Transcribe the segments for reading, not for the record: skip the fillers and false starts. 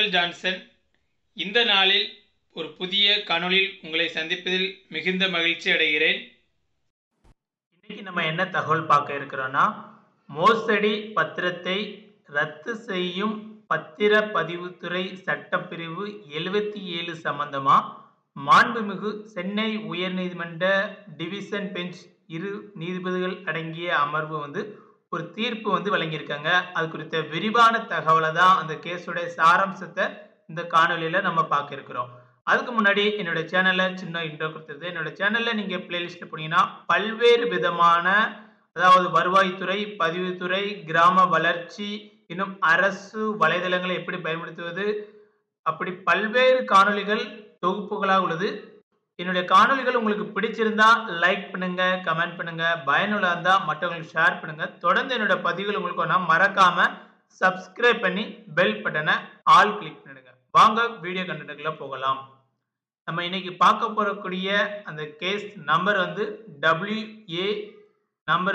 Michael Johnson. இந்த நாளில் ஒரு புதிய காணொளியில் உங்களை சந்திப்பதில் மிகுந்த மகிழ்ச்சி அடைகிறேன். இன்னைக்கு நம்ம என்ன தகவல் பார்க்க இருக்கிறோம்னா, மோசடி பத்திரத்தை ரத்து செய்யும் பத்திரப்பதிவுத்துறை சட்டப்பிரிவு 77 சம்பந்தமா மாண்புமிகு சென்னை உயர்நீதிமன்ற டிவிஷன் பெஞ்ச் 2 நீதிபதிகள் அடங்கிய அமர்வு ஒரு தீர்ப்பு வழங்கியிருக்காங்க. அது குறித்த விரிவான தகவலை தான் அந்த கேஸோட சாராம்சத்தை இந்த காணொலியில நம்ம பார்க்க இருக்கிறோம். அதுக்கு முன்னாடி என்னோட சேனல்ல சின்ன இன்ட்ரோ கொடுத்துருது. என்னோட சேனல்ல நீங்க பிளேலிஸ்ட்ல போனீங்கன்னா பல்வேறு விதமான, அதாவது வருவாய்த்துறை, பதிவுத்துறை, கிராம வளர்ச்சி, இன்னும் அரசு வலைதளங்களை எப்படி பயன்படுத்துவது, அப்படி பல்வேறு காணொலிகள் தொகுப்புகளாக உள்ளது. என்னுடைய காணொலிகள் உங்களுக்கு பிடிச்சிருந்தா லைக் பண்ணுங்க, கமெண்ட் பண்ணுங்க, பயனுள்ளதா இருந்தா மற்றவங்களுக்கு ஷேர் பண்ணுங்க. தொடர்ந்து என்னோட பதிவுகள் உங்களுக்கு வேணா மறக்காம சப்ஸ்கிரைப் பண்ணி பெல் பட்டனை ஆல் கிளிக் பண்ணிடுங்க. வாங்க வீடியோ கண்டென்ட்குள்ள போகலாம். நம்ம இன்னைக்கு பார்க்க போறக்கூடிய அந்த கேஸ் நம்பர் WA நம்பர்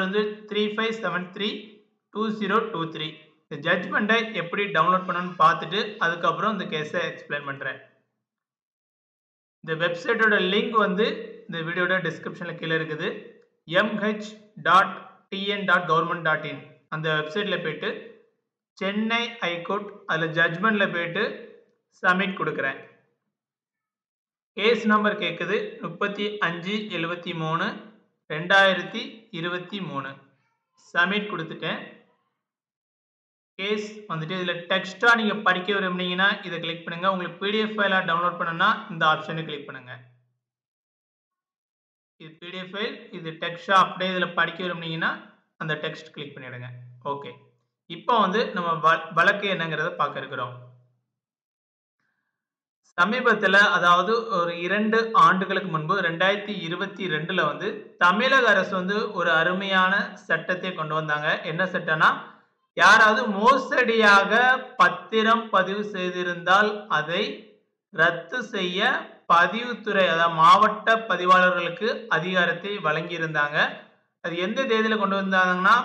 35732023. இந்த ஜட்ஜ்மெண்ட்டை எப்படி டவுன்லோட் பண்ணணும்னு பார்த்துட்டு அதுக்கப்புறம் இந்த கேஸை எக்ஸ்பிளைன் பண்றேன். இந்த வெப்சைட்டோட லிங்க் இந்த வீடியோட டிஸ்கிரிப்ஷன்ல கீழே இருக்குது. mh.tn.government.in அந்த வெப்சைட்ல போயிட்டு சென்னை ஹைகோர்ட் அதுல ஜட்ஜ்மெண்ட்ல போயிட்டு சப்மிட் கொடுக்குறேன். கேஸ் நம்பர் கேட்குது 3573/2023. சப்மிட் கொடுத்துட்டேன். கேஸ் இதுல டெக்ஸ்டா நீங்க படிக்க விரும்புனீங்கன்னா இதை கிளிக் பண்ணுங்க. உங்களுக்கு பிடிஎஃப் ஃபைலா டவுன்லோட் பண்ணணும்னா இந்த ஆப்ஷனை கிளிக் பண்ணுங்க. இது பிடிஎஃப் ஃபைல், இது டெக்ஸ்டா அப்படியே இதுல படிக்க விரும்புனீங்கன்னா அந்த டெக்ஸ்ட் கிளிக் பண்ணிடுங்க. ஓகே, இப்போ நம்ம வழக்கு என்னங்கிறத பார்க்க இருக்கிறோம். சமீபத்தில், அதாவது ஒரு 2 ஆண்டுகளுக்கு முன்பு 2022ல தமிழக அரசு ஒரு அருமையான சட்டத்தை கொண்டு வந்தாங்க. என்ன சட்டம்னா, யாராவது மோசடியாக பத்திரம் பதிவு செய்திருந்தால் அதை ரத்து செய்ய பதிவுத்துறை, அதாவது மாவட்ட பதிவாளர்களுக்கு அதிகாரத்தை வழங்கி இருந்தாங்க. அது எந்த தேதியில கொண்டு வந்தாங்கன்னா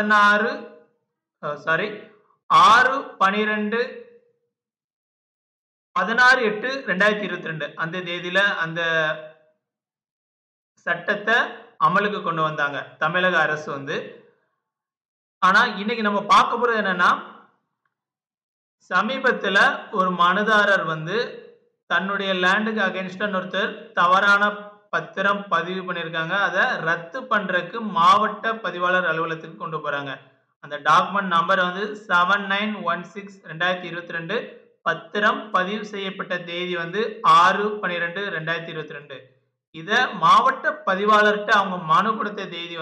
16/8/2022 அந்த தேதியில அந்த சட்டத்தை அமலுக்கு கொண்டு வந்தாங்க தமிழக அரசு. ஆனா இன்னைக்கு நம்ம பார்க்க போறது என்னன்னா, சமீபத்துல ஒரு மனுதாரர் தன்னுடைய லேண்டுக்கு அகைன்ஸ்டா ஒருத்தர் தவறான பத்திரம் பதிவு பண்ணிருக்காங்க. அதை ரத்து பண்றதுக்கு மாவட்ட பதிவாளர் அலுவலகத்துக்கு கொண்டு போறாங்க. அந்த டாக்குமெண்ட் நம்பர் 7916/2022. பத்திரம் பதிவு செய்யப்பட்ட தேதி 6/12/2022. இத மாவட்ட பதிவாளர்கிட்ட அவங்க மனு கொடுத்த தேதி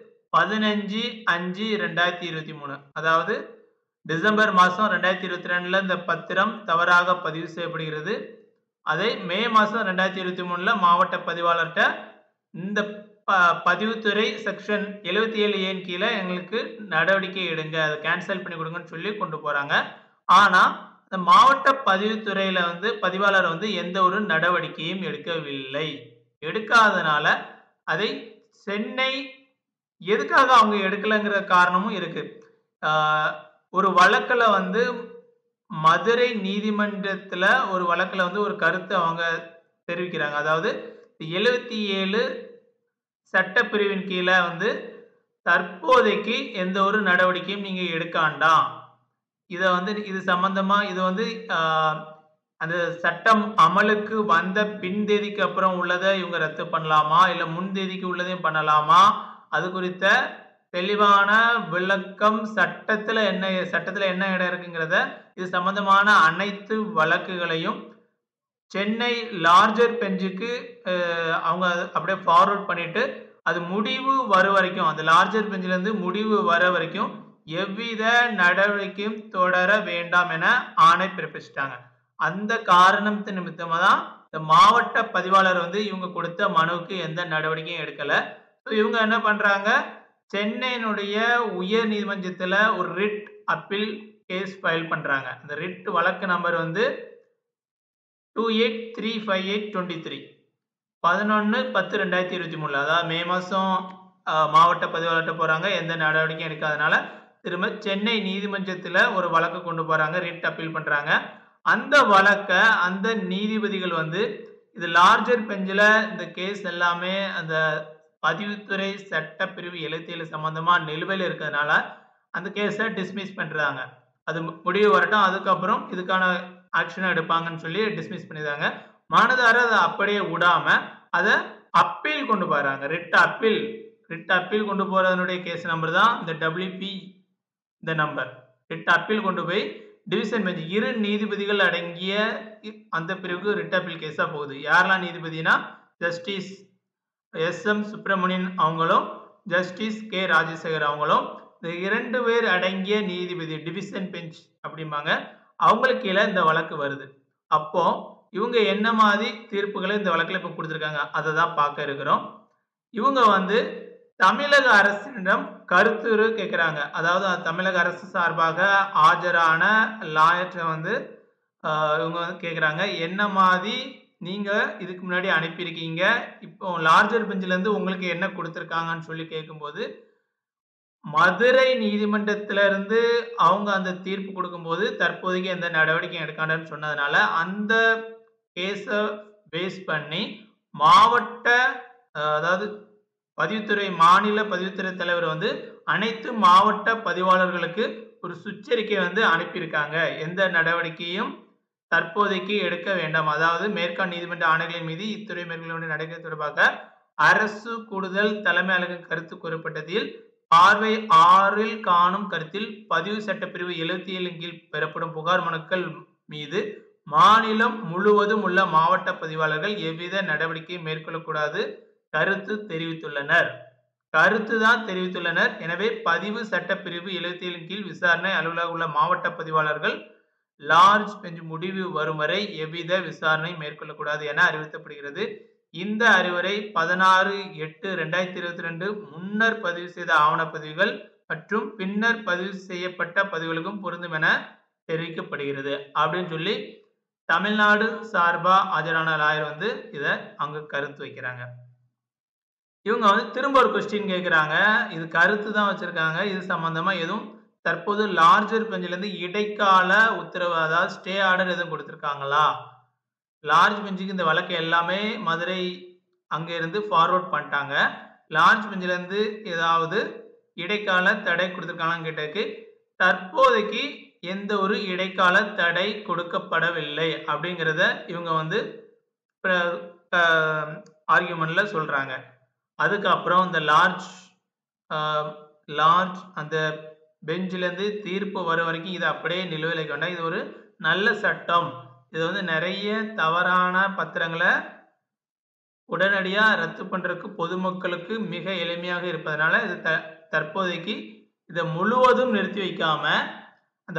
15/5/2023. அதாவது டிசம்பர் மாசம் 2022ல இந்த பத்திரம் தவறாக பதிவு செய்யப்படுகிறது. அதை மே மாசம் 2023ல மாவட்ட பதிவாளர்கிட்ட இந்த பதிவுத்துறை செக்ஷன் 77A கீழே எங்களுக்கு நடவடிக்கை எடுங்க, அதை கேன்சல் பண்ணி கொடுங்கன்னு சொல்லி கொண்டு போறாங்க. ஆனா இந்த மாவட்ட பதிவுத்துறையில பதிவாளர் எந்த ஒரு நடவடிக்கையும் எடுக்கவில்லை. எடுக்காதனால அதை சென்னை எதுக்காக அவங்க எடுக்கலங்கிற காரணமும் இருக்கு. ஒரு வழக்குல மதுரை நீதிமன்றத்துல ஒரு வழக்குல ஒரு கருத்து அவங்க தெரிவிக்கிறாங்க. அதாவது 77 சட்டப்பிரிவின் கீழே தற்போதைக்கு எந்த ஒரு நடவடிக்கையும் நீங்க எடுக்காண்டாம். இத இது சம்பந்தமா இது அந்த சட்டம் அமலுக்கு வந்த பின் தேதிக்கு அப்புறம் உள்ளதை இவங்க ரத்து பண்ணலாமா, இல்ல முன் தேதிக்கு உள்ளதையும் பண்ணலாமா, அது குறித்த தெளிவான விளக்கம் சட்டத்துல என்ன இடம் இருக்குங்கிறத, இது சம்பந்தமான அனைத்து வழக்குகளையும் சென்னை லார்ஜர் பெஞ்சுக்கு அவங்க அப்படியே ஃபார்வர்ட் பண்ணிட்டு அது முடிவு வர வரைக்கும், அந்த லார்ஜர் பெஞ்சில இருந்து முடிவு வர வரைக்கும் எவ்வித நடவடிக்கையும் தொடர வேண்டாம் என ஆணை பிறப்பிச்சிட்டாங்க. அந்த காரணத்து நிமித்தமா தான் இந்த மாவட்ட பதிவாளர் இவங்க கொடுத்த மனுவுக்கு எந்த நடவடிக்கையும் எடுக்கல. இவங்க என்ன பண்றாங்க, சென்னையினுடைய உயர் நீதிமன்றத்துல ஒரு ரிட் அப்பீல் கேஸ் ஃபைல் பண்றாங்க. அந்த ரிட் வழக்கு நம்பர் 28-358-23 11/10/2023. அதாவது மே மாசம் மாவட்ட பதிவாளர்கிட்ட போறாங்க, எந்த நடவடிக்கையும் எடுக்காதனால திரும்ப சென்னை நீதிமன்றத்துல ஒரு வழக்கு கொண்டு போறாங்க, ரிட் அப்பீல் பண்றாங்க. அந்த வழக்க அந்த நீதிபதிகள் வந்து இது லார்ஜர் பெஞ்சில் இந்த கேஸ் எல்லாமே அந்த பதிவுத்துறை சட்டப்பிரிவு 77 சம்பந்தமா நிலுவையில் இருக்கிறதுனால அந்த கேஸை டிஸ்மிஸ் பண்றாங்க. அது முடிவு வரட்டும், அதுக்கப்புறம் இதுக்கான ஆக்ஷன் எடுப்பாங்கன்னு சொல்லி டிஸ்மிஸ் பண்ணிடுறாங்க. மனுதாரர் அதை அப்படியே விடாம அதை அப்பீல் கொண்டு போறாங்க. ரிட் அப்பீல் கொண்டு போறதனுடைய கேஸ் நம்பர் தான் இந்த WP இந்த நம்பர். ரிட் அப்பீல் கொண்டு போய் டிவிஷன் பெஞ்ச் 2 நீதிபதிகள் அடங்கிய அந்த பிரிவுக்கு ரிட் அப்பீல் கேஸா போகுது. யாரெல்லாம் நீதிபதினா ஜஸ்டிஸ் SM சுப்பிரமணியன் அவங்களும் ஜஸ்டிஸ் K ராஜசேகர் அவங்களும் இந்த 2 பேர் அடங்கிய நீதிபதி டிவிஷன் பெஞ்ச் அப்படிம்பாங்க. அவங்களுக்கு கீழே இந்த வழக்கு வருது. அப்போ இவங்க என்ன மாதிரி தீர்ப்புகளை இந்த வழக்கில் இப்போ கொடுத்துருக்காங்க அதை தான் பார்க்க இருக்கிறோம். இவங்க வந்து தமிழக அரசிடம் கருத்துரு கேட்குறாங்க. அதாவது தமிழக அரசு சார்பாக ஆஜரான லாயர்ட்ட வந்து இவங்க வந்து கேட்குறாங்க, என்ன மாதிரி நீங்க இதுக்கு முன்னாடி அனுப்பியிருக்கீங்க, இப்போ லார்ஜர் பெஞ்சிலேருந்து உங்களுக்கு என்ன கொடுத்துருக்காங்கன்னு சொல்லி கேட்கும்போது மதுரை நீதிமன்றத்திலிருந்து அவங்க அந்த தீர்ப்பு கொடுக்கும்போது தற்போதைக்கு எந்த நடவடிக்கையும் எடுக்காண்டன்னு சொன்னதுனால அந்த கேஸை பேஸ் பண்ணி மாவட்ட அதாவது பதிவுத்துறை மாநில பதிவுத்துறை தலைவர் வந்து அனைத்து மாவட்ட பதிவாளர்களுக்கு ஒரு சுற்றறிக்கை வந்து அனுப்பியிருக்காங்க. எந்த நடவடிக்கையும் தற்போதைக்கு எடுக்க வேண்டாம். அதாவது மேற்காண் நீதிமன்ற ஆணைகளின் மீது இத்துறை மேற்கொள்ள நடவடிக்கை தொடர்பாக அரசு கூடுதல் தலைமை அலுவலக கருத்து கூறப்பட்டதில் பார்வை 6 காணும் கருத்தில் பதிவு சட்டப்பிரிவு 77 கீழ் பெறப்படும் புகார் மனுக்கள் மீது மாநிலம் முழுவதும் உள்ள மாவட்ட பதிவாளர்கள் எவ்வித நடவடிக்கை மேற்கொள்ளக்கூடாது கருத்து தெரிவித்துள்ளனர். எனவே பதிவு சட்டப்பிரிவு 77 கீழ் விசாரணை அலுவலக உள்ள மாவட்ட பதிவாளர்கள் லார்ஜ் பெஞ்ச் முடிவு வரும் வரை எவ்வித விசாரணை மேற்கொள்ளக்கூடாது என அறிவிக்கப்படுகிறது. இந்த அறிவுரை 16/8/2022 முன்னர் பதிவு செய்த ஆவணப்பதிவுகள் மற்றும் பின்னர் பதிவு செய்யப்பட்ட பதிவுகளுக்கும் பொருந்தும் என தெரிவிக்கப்படுகிறது அப்படின்னு சொல்லி தமிழ்நாடு சார்பா ஆஜரான லாயர் வந்து இதை அங்க கருத்து வைக்கிறாங்க. இவங்க வந்து திரும்ப ஒரு கொஸ்டின் கேட்குறாங்க. இது கருத்து தான் வச்சிருக்காங்க. இது சம்பந்தமா எதுவும் தற்போது லார்ஜர் பெஞ்சிலிருந்து இடைக்கால உத்தரவு அதாவது ஸ்டே ஆர்டர் எதுவும் கொடுத்துருக்காங்களா? லார்ஜ் பெஞ்சுக்கு இந்த வழக்கு எல்லாமே மதுரை அங்கே இருந்து ஃபார்வர்ட் பண்ணிட்டாங்க. லார்ஜ் பெஞ்சிலேருந்து ஏதாவது இடைக்கால தடை கொடுத்துருக்காங்கன்னு கேட்டதுக்கு தற்போதைக்கு எந்த ஒரு இடைக்கால தடை கொடுக்கப்படவில்லை அப்படிங்கிறத இவங்க வந்து ஆர்கியூமெண்ட்ல சொல்றாங்க. அதுக்கப்புறம் இந்த லார்ஜ் அந்த பெஞ்சிலேருந்து தீர்ப்பு வர வரைக்கும் இதை அப்படியே நிலுவையில் கொண்டா இது ஒரு நல்ல சட்டம். இது வந்து நிறைய தவறான பத்திரங்களை உடனடியாக ரத்து பண்றதுக்கு பொதுமக்களுக்கு மிக எளிமையாக இருப்பதனால இது தற்போதைக்கு இதை முழுவதும் நிறுத்தி வைக்காம அந்த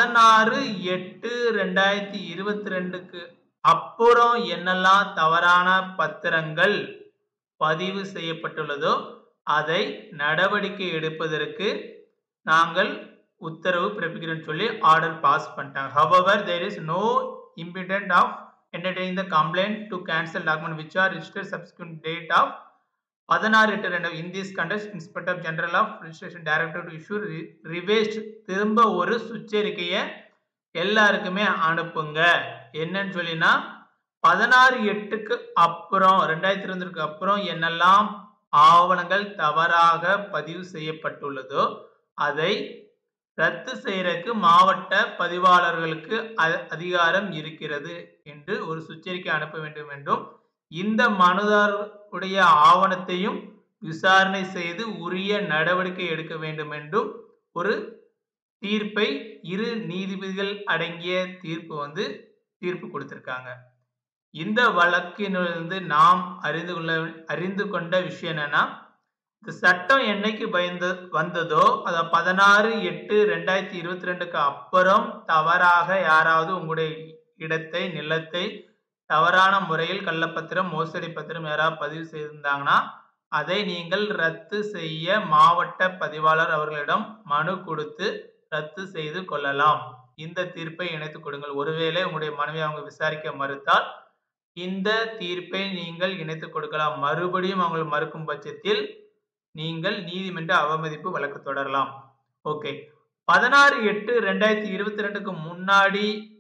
16/8/2022 அப்புறம் என்னெல்லாம் தவறான பத்திரங்கள் பதிவு செய்யப்பட்டுள்ளதோ அதை நடவடிக்கை எடுப்பதற்கு நாங்கள் உத்தரவு பிறப்பிக்கிறோம்னு சொல்லி ஆர்டர் பாஸ் பண்ணிட்டாங்க. However, there is no impediment of entertaining the complaint to cancel document which are registered subsequent date of 16/8. In this context, Inspector General of Registration Director to issue revised திரும்ப ஒரு சுற்றறிக்கையை எல்லாருக்குமே அனுப்புங்க. என்னன்னு சொல்லினா 16/8க்கு அப்புறம் 2022க்கு அப்புறம் என்னெல்லாம் ஆவணங்கள் தவறாக பதிவு செய்யப்பட்டுள்ளதோ அதை ரத்து செய்யறதுக்கு மாவட்ட பதிவாளர்களுக்கு அதிகாரம் இருக்கிறது என்று ஒரு சுற்றறிக்கை அனுப்ப வேண்டும் என்றும் இந்த மனுதாரருடைய ஆவணத்தையும் விசாரணை செய்து உரிய நடவடிக்கை எடுக்க வேண்டும் என்றும் ஒரு தீர்ப்பை 2 நீதிபதிகள் அடங்கிய தீர்ப்பு கொடுத்திருக்காங்க. இந்த வழக்கிலிருந்து நாம் அறிந்து கொண்ட விஷயம் என்னன்னா, இந்த சட்டம் என்னைக்கு வந்ததோ அத 16/8/2022க்கு அப்புறம் தவறாக யாராவது உங்களுடைய இடத்தை நிலத்தை தவறான முறையில் கள்ளப்பத்திரம் மோசடி பத்திரம் யாராவது பதிவு செய்திருந்தாங்கன்னா அதை நீங்கள் ரத்து செய்ய மாவட்ட பதிவாளர் அவர்களிடம் மனு கொடுத்து ரத்து செய்து கொள்ளலாம். இந்த தீர்ப்பை இணைத்துக் கொடுங்கள். ஒருவேளை உங்களுடைய மனுவை அவங்க விசாரிக்க மறுத்தால் இந்த தீர்ப்பை நீங்கள் இணைத்துக் கொடுக்கலாம். மறுபடியும் அவங்க மறுக்கும் பட்சத்தில் நீங்கள் நீதிமன்ற அவமதிப்பு வழக்கு தொடரலாம். ஓகே, 16/8/2022க்கு முன்னாடி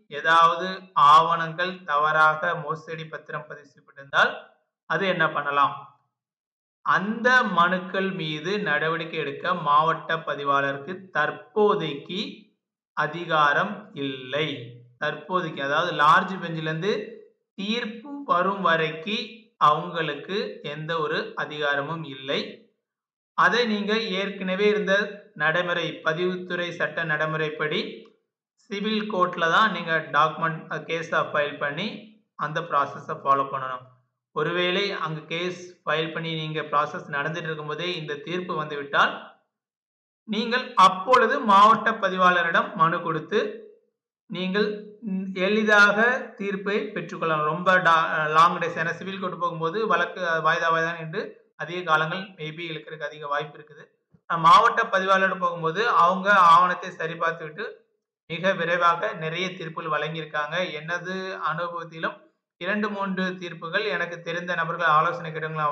ஏதாவது ஆவணங்கள் தவறாக மோசடி பத்திரம் பதிவு செய்யப்பட்டிருந்தால் அது என்ன பண்ணலாம்? அந்த மனுக்கள் மீது நடவடிக்கை எடுக்க மாவட்ட பதிவாளருக்கு தற்போதைக்கு அதிகாரம் இல்லை. தற்போதைக்கு அதாவது லார்ஜ் பெஞ்சில இருந்து தீர்ப்பு வரும் வரைக்கு அவங்களுக்கு எந்த ஒரு அதிகாரமும் இல்லை. அதை நீங்க ஏற்கனவே இருந்த நடைமுறை பதிவுத்துறை சட்ட நடைமுறைப்படி சிவில் கோர்ட்ல தான் நீங்க டாக்குமெண்ட் கேஸை ஃபைல் பண்ணி அந்த ப்ராசஸை ஃபாலோ பண்ணணும். ஒருவேளை அங்க கேஸ் ஃபைல் பண்ணி நீங்க ப்ராசஸ் நடந்துட்டு இருக்கும்போதே இந்த தீர்ப்பு வந்துவிட்டால் நீங்கள் அப்பொழுது மாவட்ட பதிவாளரிடம் மனு கொடுத்து நீங்கள் எளிதாக தீர்ப்பை பெற்றுக்கொள்ளலாம். ரொம்ப லாங் டேஸ், ஏன்னா சிவில் கோர்ட் போகும்போது வழக்கு வாய்தா என்று அதிக காலங்கள் மேபி இழுக்கிறதுக்கு அதிக வாய்ப்பு இருக்குது. மாவட்ட பதிவாளர் போகும்போது அவங்க ஆவணத்தை சரிபார்த்து விட்டு மிக விரைவாக நிறைய தீர்ப்புகள் வழங்கியிருக்காங்க. எனது அனுபவத்திலும் 2-3 தீர்ப்புகள் எனக்கு தெரிந்த நபர்கள் ஆலோசனை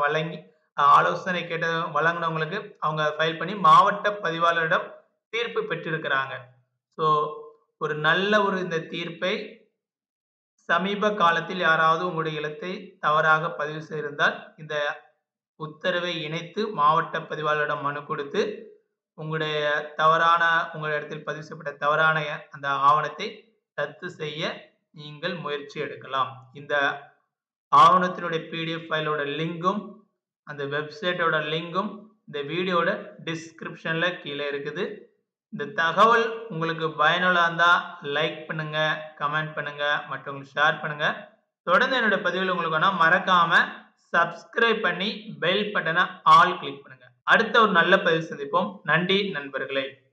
கேட்ட வழங்கினவங்களுக்கு அவங்க ஃபைல் பண்ணி மாவட்ட பதிவாளரிடம் தீர்ப்பு பெற்றிருக்கிறாங்க. ஸோ ஒரு நல்ல இந்த தீர்ப்பை சமீப காலத்தில் யாராவது உங்களுடைய எழுத்தை தவறாக பதிவு செய்திருந்தால் இந்த உத்தரவை இணைத்து மாவட்ட பதிவாளரிடம் மனு கொடுத்து உங்களுடைய இடத்தில் பதிவு செய்யப்பட்ட தவறான அந்த ஆவணத்தை ரத்து செய்ய நீங்கள் முயற்சி எடுக்கலாம். இந்த ஆவணத்தினுடைய PDF ஃபைலோட லிங்கும் அந்த வெப்சைட்டோட லிங்கும் இந்த வீடியோட டிஸ்கிரிப்ஷன்ல கீழே இருக்குது. இந்த தகவல் உங்களுக்கு பயனுள்ளதா இருந்தா லைக் பண்ணுங்க, கமெண்ட் பண்ணுங்க, மற்றவங்களுக்கு ஷேர் பண்ணுங்க. தொடர்ந்து என்னோட பதிவுகள் உங்களுக்கு வேணா மறக்காம சப்ஸ்கிரைப் பண்ணி பெல் பட்டனை ஆல் கிளிக் பண்ணுங்க. அடுத்த ஒரு நல்ல பதிவு சந்திப்போம். நன்றி நண்பர்களே.